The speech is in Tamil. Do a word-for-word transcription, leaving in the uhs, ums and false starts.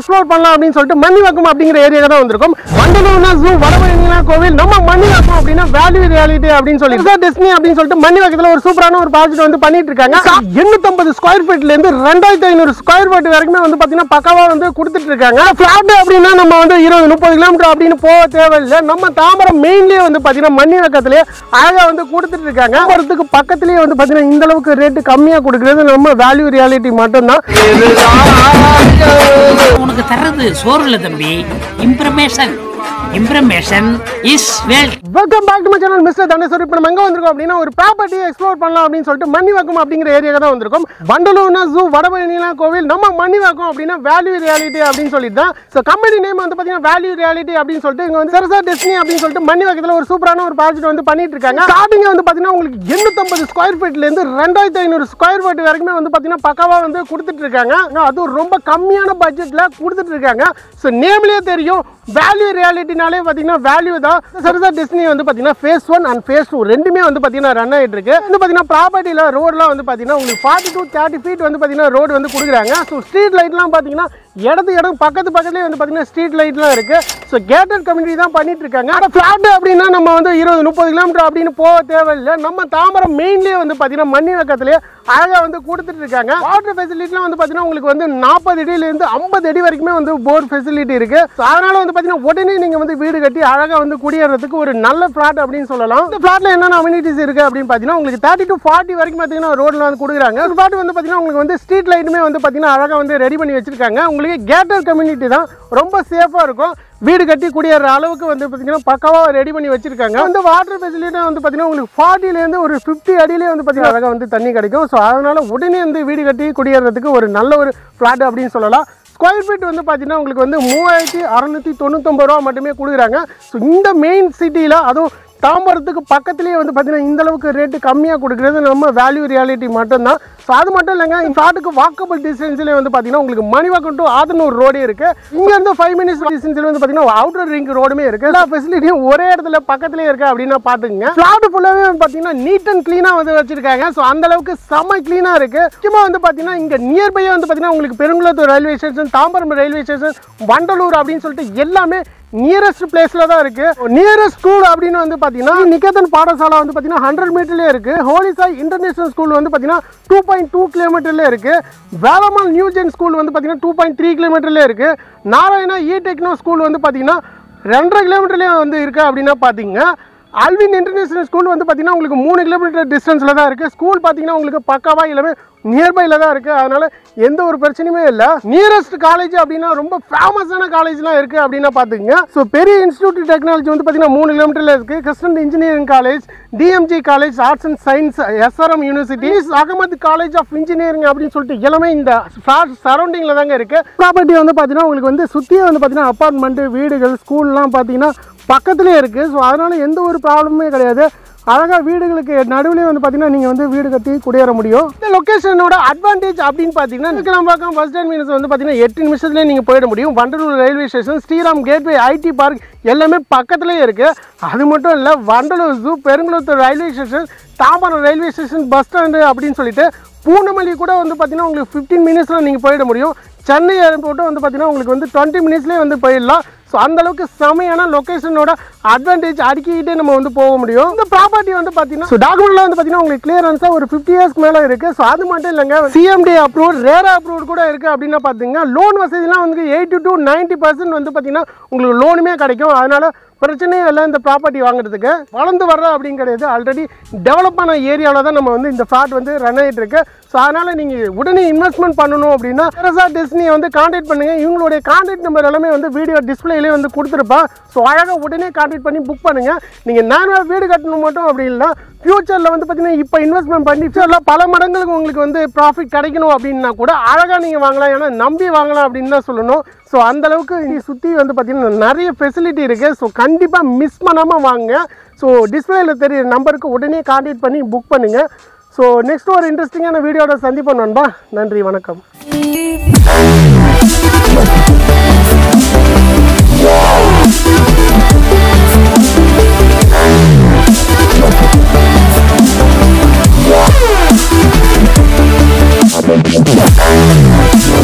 எக்ஸ்ப்ளோர் பண்ணலாம் அப்படின்னு சொல்லிட்டு மன்னிவாக்கம் அப்படிங்கிற ஏரியாக்கு தான் வந்திருக்கோம். வண்டலூர்னா ஜூ, வடபழனினா கோவில், நம்ம மன்னிவாக்கம் அப்படின்னா வேல்யூ ரியாலிட்டி அப்படின்னு சொல்லி செரசா டெஸ்டினி அப்படின்னு சொல்லிட்டு மன்னிவாக்கத்துல ஒரு சூப்பரான ஒரு ப்ராஜெக்ட் வந்து பண்ணிட்டு இருக்காங்க. எண்ணூத்தி ஐம்பது ஸ்கொயர் ஃபீட்ல இருந்து ரெண்டாயிரத்தி ஐநூறு ஸ்கொயர் ஃபீட் வரைக்குமே வந்து பாத்தீங்கன்னா பக்காவா வந்து கொடுத்துட்டு இருக்காங்க. பிளாட் அப்படின்னா நம்ம வந்து இருபது முப்பது கிலோமீட்டர் அப்படின்னு போக தேவையில்லை. நம்ம தாம்பரம் மெயின்லயே வந்து பாத்தீங்கன்னா மன்னிவாக்கத்திலேயே அழகா வந்து கொடுத்துட்டு இருக்காங்க. தாம்பரத்துக்கு பக்கத்திலேயே வந்து பாத்தீங்கன்னா இந்த அளவுக்கு ரேட்டு கம்மியா கொடுக்கறது நம்ம வேல்யூ ரியாலிட்டி மட்டும்தான். உனக்கு தரது சோறு இல்ல தம்பி, information. Information is wealth. Welcome back to my channel mister Dhaneswar. இப்போ நம்ம எங்க வந்திருக்கோம் அப்படின்னா ஒரு ப்ராப்பர்ட்டியை எக்ஸ்ப்ளோர் பண்ணலாம் அப்படின்னு சொல்லிட்டு மன்னிவாக்கம் அப்படிங்கிற ஏரியாக்கு தான் வந்திருக்கோம். வண்டலூர்னா ஜூ, வடபழனினா கோவில், நம்ம மன்னிவாக்கம் அப்படின்னா வேல்யூ ரியாலிட்டி அப்படின்னு சொல்லிட்டு தான். ஸோ கம்பெனி நேம் வந்து பார்த்தீங்கன்னா வேல்யூ ரியாலிட்டி அப்படின்னு சொல்லிட்டு இங்கே வந்து செரசா டெஸ்டினி அப்படின்னு சொல்லிட்டு மன்னிவாக்கத்தில் ஒரு சூப்பரான ஒரு ப்ராஜெக்ட் வந்து பண்ணிட்டு இருக்காங்க. ஸ்டார்டிங் வந்து பார்த்தீங்கன்னா உங்களுக்கு எண்ணூத்தி ஐம்பது ஸ்கொயர் ஃபீட்ல இருந்து ரெண்டாயிரத்தி ஐநூறு ஸ்கொயர் ஃபீட் வரைக்குமே வந்து பார்த்தீங்கன்னா பக்காவா வந்து கொடுத்துட்டு இருக்காங்க. அதுவும் ரொம்ப கம்மியான பட்ஜெட்ல கொடுத்துட்டு இருக்காங்க. ஸோ நேம்லயே தெரியும் வேல்யூ ரியாலிட்டினாலே பார்த்தீங்கன்னா வேல்யூ தான். செரசா டெஸ்டினி வந்து பார்த்தீங்கன்னா phase one and phase two ரெண்டுமே வந்து பார்த்தீங்கன்னா ரன் ஆகிட்டு இருக்கு. வந்து பார்த்தீங்கன்னா ப்ராப்பர்ட்டியில் ரோடெலாம் வந்து பார்த்தீங்கன்னா உங்களுக்கு ஃபார்ட்டி டூ தேர்ட்டி ஃபீட் வந்து பார்த்தீங்கன்னா ரோடு வந்து கொடுக்குறாங்க. ஸோ ஸ்ட்ரீட் லைட்லாம் பார்த்தீங்கன்னா இடத்து இடம் பக்கத்து பக்கத்துலேயே வந்து பார்த்தீங்கன்னா ஸ்ட்ரீட் லைட்லாம் இருக்கு. ஸோ கேட்டட் கம்யூனிட்டி தான் பண்ணிட்டு இருக்காங்க. ஆனால் ஃபிளாட் அப்படின்னா நம்ம வந்து இருபது முப்பது கிலோமீட்டர் அப்படின்னு போக தேவையில்லை. நம்ம தாம்பரம் மெயின்லேயே வந்து பார்த்தீங்கன்னா மன்னிவாக்கத்திலேயே அழகாக வந்து கொடுத்துட்டு இருக்காங்க. வாட்டர் ஃபெசிலிட்டிலாம் வந்து பார்த்தீங்கன்னா உங்களுக்கு வந்து நாற்பது அடியிலேருந்து ஐம்பது அடி வரைக்குமே வந்து போர் ஃபெசிலிட்டி இருக்கு. ஸோ அதனால வந்து பார்த்தீங்கன்னா உடனே நீங்கள் வந்து வீடு கட்டி அழகாக வந்து குடியேறதுக்கு ஒரு நல்ல ஃபிளாட் அப்படின்னு சொல்லலாம். இந்த ஃபிளாட்ல என்னென்ன அம்யூனிட்டிஸ் இருக்கு அப்படின்னு பார்த்தீங்கன்னா உங்களுக்கு தேர்ட்டி டு ஃபார்ட்டி வரைக்கும் பார்த்தீங்கன்னா ரோட்ல வந்து கொடுக்குறாங்க. ஒரு ஃபிளாட் வந்து பார்த்தீங்கன்னா உங்களுக்கு வந்து ஸ்ட்ரீட் லைட்டுமே வந்து பார்த்தீங்கன்னா அழகாக வந்து ரெடி பண்ணி வச்சிருக்காங்க. உங்களுக்கு கேட்டட் கம்யூனிட்டி தான், ரொம்ப சேஃபாக இருக்கும். வீடு கட்டி குடியேற அளவுக்கு வந்து பார்த்தீங்கன்னா பக்காவாக ரெடி பண்ணி வச்சிருக்காங்க. வந்து வாட்டர் ஃபெசிலிட்டி வந்து பார்த்தீங்கன்னா உங்களுக்கு ஃபார்ட்டிலேருந்து ஒரு ஃபிஃப்டி அடியிலே வந்து பார்த்தீங்கன்னா அழகாக வந்து தண்ணி கிடைக்கும். ஸோ அதனால உடனே வந்து வீடு கட்டி குடியேறதுக்கு ஒரு நல்ல ஒரு ஃபிளாட் அப்படின்னு சொல்லலாம். ஸ்கொயர் ஃபீட் வந்து பார்த்தீங்கன்னா உங்களுக்கு வந்து மூவாயிரத்தி அறுநூத்தி தொண்ணூத்தொம்பது ரூபா மட்டுமே கொடுக்குறாங்க. ஸோ இந்த மெயின் சிட்டியில் அதுவும் தாம்பரத்துக்கு பக்கத்துலேயே வந்து பார்த்தீங்கன்னா இந்த அளவுக்கு ரேட்டு கம்மியாக கொடுக்குறது நம்ம வேல்யூ ரியாலிட்டி மட்டும்தான். ஸோ அது மட்டும் இல்லைங்க, இந்த ஃபிளாட்டுக்கு வாக்கபிள் டிஸ்டன்ஸ்லேயே வந்து பார்த்தீங்கன்னா உங்களுக்கு மணிவாக்கம் டு ஆதனூர் ரோடே இருக்குது. இங்கேருந்து ஃபைவ் மினிட்ஸ் டிஸ்டன்ஸில் வந்து பார்த்தீங்கன்னா அவுட்டர் ரிங் ரோடுமே இருக்குது. எல்லா ஃபெசிலிட்டியும் ஒரே இடத்துல பக்கத்துலேயே இருக்குது அப்படின்னா பார்த்துக்குங்க. ஃபிளாட் ஃபுல்லாகவே பார்த்தீங்கன்னா நீட் அண்ட் க்ளீனாக வந்து வச்சிருக்காங்க. ஸோ அந்த அளவுக்கு செம்ம க்ளீனாக இருக்குது. முக்கியமாக வந்து பார்த்தீங்கன்னா இங்கே நியர்பையே வந்து பார்த்தீங்கன்னா உங்களுக்கு Perungalathur railway station, Tambaram railway station, Vandalur அப்படின்னு சொல்லிட்டு எல்லாமே நியரஸ்ட் பிளேஸ்ல தான் இருக்கு. நியரஸ்ட் ஸ்கூல் அப்படின்னு வந்து பாத்தீங்கன்னா நிகேதன் பாடசாலா வந்து பாத்தீங்கன்னா ஹண்ட்ரட் மீட்டர்லயே இருக்கு. ஹோலி சாய் இன்டர்நேஷனல் ஸ்கூல் வந்து பாத்தீங்கன்னா டூ பாயிண்ட் டூ கிலோமீட்டர்ல இருக்கு. வேலம்மாள் நியூ ஜென் ஸ்கூல் வந்து பாத்தீங்கன்னா டூ பாயிண்ட் த்ரீ கிலோமீட்டர்ல இருக்கு. நாராயணா இ டெக்னோ ஸ்கூல் வந்து பாத்தீங்கன்னா ரெண்டரை கிலோமீட்டர்லயே வந்து இருக்கு அப்படின்னா பாத்தீங்க. அல்வின் இன்டர்நேஷனல் ஸ்கூல் வந்து பாத்தீங்கன்னா உங்களுக்கு மூணு கிலோமீட்டர் டிஸ்டன்ஸ்ல தான் இருக்கு. ஸ்கூல் பாத்தீங்கன்னா உங்களுக்கு பக்காவா எல்லாமே நியர்பைல தான் இருக்கு. அதனால எந்த ஒரு பிரச்சனையுமே இல்லை. நியரஸ்ட் காலேஜ் அப்படின்னா ரொம்ப ஃபேமஸான காலேஜ்லாம் இருக்கு அப்படின்னா பாத்துக்கங்க. ஸோ பெரிய இன்ஸ்டியூட் டெக்னாலஜி வந்து பாத்தீங்கன்னா மூணு கிலோமீட்டர்ல இருக்கு. Krishnan engineering college, TMG college arts and science, SRM university, Ahamed college of engineering அப்படின்னு சொல்லிட்டு எல்லாமே இந்த சரௌண்டிங்ல தாங்க இருக்கு. ப்ராப்பர்ட்டி வந்து பாத்தீங்கன்னா உங்களுக்கு வந்து சுத்தியே வந்து பாத்தீங்கன்னா அப்பார்ட்மெண்ட், வீடுகள், ஸ்கூல்லாம் பாத்தீங்கன்னா பக்கத்துலேயே இருக்கு. ஸோ அதனால எந்த ஒரு ப்ராப்ளமே கிடையாது. அழகாக வீடுகளுக்கு நடுவில் வந்து பார்த்தீங்கன்னா நீங்கள் வந்து வீடு கட்டி குடியேற முடியும். இந்த லொக்கேஷனோட அட்வான்டேஜ் அப்படின்னு பார்த்தீங்கன்னா கிளம்பாக்கம் பஸ் ஸ்டாண்ட் மீன்ஸ் வந்து பார்த்தீங்கன்னா எட்டு நிமிஷத்துலேயே நீங்கள் போயிட முடியும். Vandalur railway station, Sriram gateway, IT park எல்லாமே பக்கத்துலேயே இருக்குது. அது மட்டும் இல்லை, Vandalur zoo, Perungalathur railway station, Tambaram railway station, bus stand அப்படின்னு சொல்லிட்டு பூனமல்லி கூட வந்து பார்த்தீங்கன்னா உங்களுக்கு ஃபிஃப்டீன் மினிட்ஸில் நீங்கள் போயிட முடியும். சென்னை ஏர்போர்ட்டும் வந்து பார்த்தீங்கன்னா உங்களுக்கு வந்து டுவெண்ட்டி மினிட்ஸ்லேயே வந்து போயிடலாம். ஸோ அந்த அளவுக்கு செமையான லொக்கேஷனோட அட்வான்டேஜ் அடிக்கிட்டே நம்ம வந்து போக முடியும். இந்த ப்ராப்பர்ட்டி வந்து பார்த்தீங்கன்னா ஸோ டாக்குமெண்ட்லாம் வந்து பார்த்தீங்கன்னா உங்களுக்கு கிளியரன்ஸாக ஒரு ஃபிஃப்டி இயர்ஸ்க்கு மேலே இருக்குது. ஸோ அது மட்டும் இல்லைங்க, சிஎம்டிஏ அப்ரூவ், ரேரா அப்ரூவ் கூட இருக்குது அப்படின்னா பார்த்தீங்கன்னா லோன் வசதிலாம் வந்து எயிட்டி டு நைன்ட்டி பர்சன்ட் வந்து பார்த்தீங்கன்னா உங்களுக்கு லோனுமே கிடைக்கும். அதனால பிரச்சனையே இல்லை இந்த ப்ராப்பர்ட்டி வாங்குறதுக்கு. வளர்ந்து வர்ற அப்படின்னு கிடையாது, ஆல்ரெடி டெவலப் ஆன ஏரியாவில் தான் நம்ம வந்து இந்த ஃபிளாட் வந்து ரன் ஆகிட்டு இருக்கு. ஸோ அதனால நீங்கள் உடனே இன்வெஸ்ட்மெண்ட் பண்ணணும் அப்படின்னா செரசா டெஸ்டினியை வந்து கான்டாக்ட் பண்ணுங்க. இவங்களுடைய கான்டாக்ட் நம்பர் எல்லாமே வந்து வீடியோ டிஸ்பிளேலேயே வந்து கொடுத்துருப்பேன். ஸோ அழகாக உடனே கான்டாக்ட் பண்ணி புக் பண்ணுங்க. நீங்கள் நார்மலாக வீடு கட்டணும் மட்டும் அப்படி இல்லை, ஃபியூச்சரில் வந்து பார்த்தீங்கன்னா இப்போ இன்வெஸ்ட்மெண்ட் பண்ணி ஃபியூச்சரில் பல மடங்களுக்கு உங்களுக்கு வந்து ப்ராஃபிட் கிடைக்கணும் அப்படின்னா கூட அழகாக நீங்கள் வாங்கலாம். ஏன்னா நம்பி வாங்கலாம் அப்படின்னு தான் சொல்லணும். ஸோ அந்தளவுக்கு இங்கே சுற்றி வந்து பார்த்தீங்கன்னா நிறைய ஃபெசிலிட்டி இருக்குது. ஸோ கண்டிப்பாக மிஸ் பண்ணாமல் வாங்க. ஸோ டிஸ்பிளேயில் தெரிய நம்பருக்கு உடனே கான்டாக்ட் பண்ணி புக் பண்ணுங்கள். ஸோ நெக்ஸ்ட் ஒரு இன்ட்ரெஸ்டிங்கான வீடியோட சந்திப்போம் நண்பா. நன்றி, வணக்கம். Yeah.